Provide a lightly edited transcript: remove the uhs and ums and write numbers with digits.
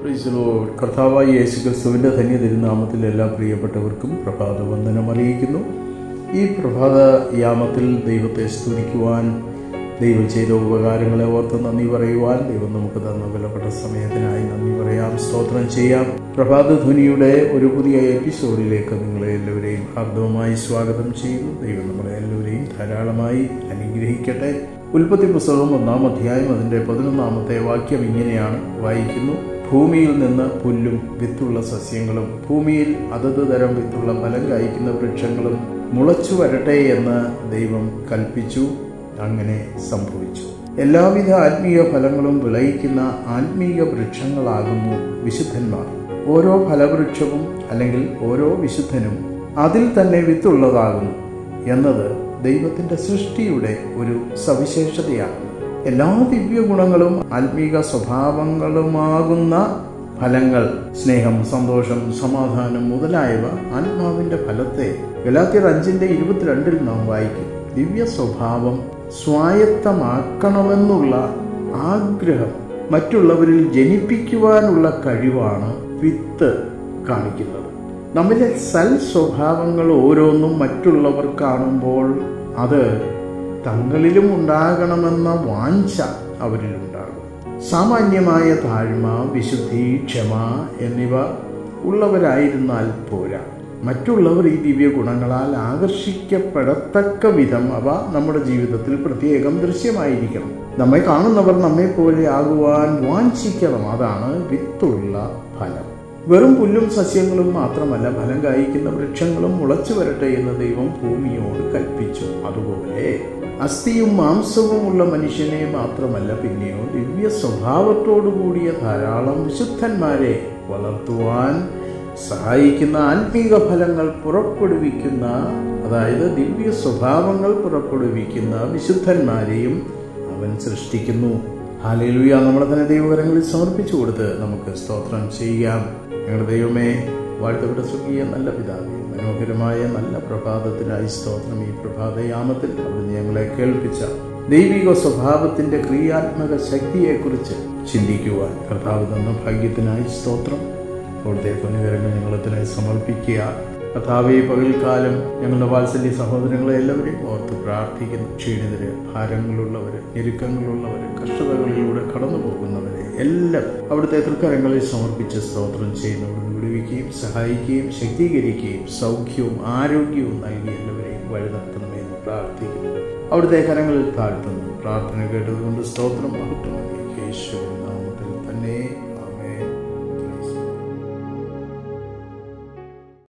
Praise the Lord. കർത്താവായ യേശുക്രിസ്തുവിൻ്റെ ധന്യ തിരുനാമത്തിൽ എല്ലാ പ്രിയപ്പെട്ടവർക്കും പ്രഭാത വന്ദനം അറിയിക്കുന്നു. ഈ പ്രഭാത യാമത്തിൽ ദൈവത്തെ സ്തുതിക്കുവാൻ, ദൈവം ചെയ്ത ഉപകാരങ്ങളെ ഓർത്ത് നന്ദി പറയുവാൻ, ദൈവം നമുക്ക് തന്ന വിലപ്പെട്ട സമയത്തിനായി നന്ദി പറയാം, സ്തോത്രം ചെയ്യാം. പ്രഭാത ധ്വനിയുടെ ഒരു പുതിയ എപ്പിസോഡിലേക്ക് നിങ്ങളെ എല്ലാവരെയും ഹാർദവമായി സ്വാഗതം ചെയ്യുന്നു. ദൈവം നമ്മളെ എല്ലാവരെയും ധാരാളമായി അനുഗ്രഹിക്കട്ടെ. ഉൽപ്പത്തി പുസ്തകം 1-ാം അധ്യായം അതിൻ്റെ 11-ാമത്തെ വാക്യം ഇങ്ങനെയാണ് വായിക്കുന്നു: ഭൂമിയിൽ നിന്ന് പുല്ലും വിത്തുള്ള സസ്യങ്ങളും ഭൂമിയിൽ അതത് തരം വിത്തുള്ള ഫലം കായ്ക്കുന്ന വൃക്ഷങ്ങളും മുളച്ചു വരട്ടെ എന്ന് ദൈവം കൽപ്പിച്ചു. അങ്ങനെ സംഭവിച്ചു. എല്ലാവിധ ആത്മീയ ഫലങ്ങളും വിളയിക്കുന്ന ആത്മീയ വൃക്ഷങ്ങളാകുന്നു വിശുദ്ധന്മാർ. ഓരോ ഫലവൃക്ഷവും അല്ലെങ്കിൽ ഓരോ വിശുദ്ധനും അതിൽ തന്നെ വിത്തുള്ളതാകുന്നു എന്നത് ദൈവത്തിൻ്റെ സൃഷ്ടിയുടെ ഒരു സവിശേഷതയാണ്. എല്ലാ ദിവ്യ ഗുണങ്ങളും ആത്മീക സ്വഭാവങ്ങളുമാകുന്ന ഫലങ്ങൾ, സ്നേഹം, സന്തോഷം, സമാധാനം മുതലായവ ആത്മാവിൻ്റെ ഫലത്തെ ഗലാത്യർ 5:22 നാം വായിക്കും. ദിവ്യ സ്വഭാവം സ്വായത്തമാക്കണമെന്നുള്ള ആഗ്രഹം മറ്റുള്ളവരിൽ ജനിപ്പിക്കുവാനുള്ള കഴിവാണ് വിത്ത് കാണിക്കുന്നത്. നമ്മിലെ സൽ സ്വഭാവങ്ങൾ ഓരോന്നും മറ്റുള്ളവർ കാണുമ്പോൾ അത് തങ്ങളിലും ഉണ്ടാകണമെന്ന വാഞ്ച അവരിലുണ്ടാകും. സാമാന്യമായ താഴ്മ, വിശുദ്ധി, ക്ഷമ എന്നിവ ഉള്ളവരായിരുന്നാൽ പോരാ. മറ്റുള്ളവർ ഈ ദിവ്യ ഗുണങ്ങളാൽ ആകർഷിക്കപ്പെടത്തക്ക വിധം അവ നമ്മുടെ ജീവിതത്തിൽ പ്രത്യേകം ദൃശ്യമായിരിക്കണം. നമ്മെ കാണുന്നവർ നമ്മെ പോലെ ആകുവാൻ വാഞ്ചിക്കണം. അതാണ് വിത്തുള്ള ഫലം. വെറും പുല്ലും സസ്യങ്ങളും മാത്രമല്ല, ഫലം കായ്ക്കുന്ന വൃക്ഷങ്ങളും മുളച്ചു വരട്ടെ എന്ന് ദൈവം ഭൂമിയോട് കൽപ്പിച്ചു. അതുപോലെ അസ്ഥിയും മാംസവുമുള്ള മനുഷ്യനെ മാത്രമല്ല, പിന്നെയോ ദിവ്യ സ്വഭാവത്തോടു കൂടിയ ധാരാളം വിശുദ്ധന്മാരെ വളർത്തുവാൻ സഹായിക്കുന്ന ആത്മീക ഫലങ്ങൾ പുറപ്പെടുവിക്കുന്ന, അതായത് ദിവ്യ സ്വഭാവങ്ങൾ പുറപ്പെടുവിക്കുന്ന വിശുദ്ധന്മാരെയും അവൻ സൃഷ്ടിക്കുന്നു. ഹല്ലേലൂയ. നമ്മളെ തന്നെ ദൈവകരങ്ങളിൽ സമർപ്പിച്ചു കൊടുത്ത് നമുക്ക് സ്തോത്രം ചെയ്യാം. ഞങ്ങളുടെ ദൈവമേ, വാഴ്ത്തപ്പെട്ട സ്വർഗീയ നല്ല പിതാവേ, മനോഹരമായ നല്ല പ്രഭാതത്തിനായി സ്തോത്രം. ഈ പ്രഭാതയാമത്തിൽ അവിടുന്ന് ഞങ്ങളെ കേൾപ്പിച്ച ദൈവിക സ്വഭാവത്തിന്റെ ക്രിയാത്മക ശക്തിയെക്കുറിച്ച് ചിന്തിക്കുവാൻ കർത്താവ് തന്ന ഭാഗ്യത്തിനായി സ്തോത്രം. അവിടുത്തെ പൊന്നുകരങ്ങൾ ഞങ്ങളെ തന്നെ സമർപ്പിക്കുക. കർത്താവേ, പകൽക്കാലം ഞങ്ങളുടെ വാത്സല്യ സഹോദരങ്ങളെ എല്ലാവരെയും ഓർത്ത് പ്രാർത്ഥിക്കുന്നു. ക്ഷീണിതര്, ഭാരങ്ങളുള്ളവര്, ഞെരുക്കങ്ങളുള്ളവര്, കഷ്ടതകളിലൂടെ കടന്നു പോകുന്നവരെ എല്ലാം അവിടുത്തെ തൃക്കരങ്ങളിൽ സമർപ്പിച്ച് സ്തോത്രം ചെയ്യുന്നു. അവിടുന്ന് വിടുവിക്കുകയും സഹായിക്കുകയും ശക്തീകരിക്കുകയും സൗഖ്യവും ആരോഗ്യവും നൽകി എല്ലാവരെയും വഴിനടത്തണമെന്ന് പ്രാർത്ഥിക്കുന്നു. അവിടുത്തെ കരങ്ങളിൽ താഴ്ത്തുന്നു. പ്രാർത്ഥന കേട്ടതുകൊണ്ട് സ്തോത്രം. മഹത്വം യേശുവിൻ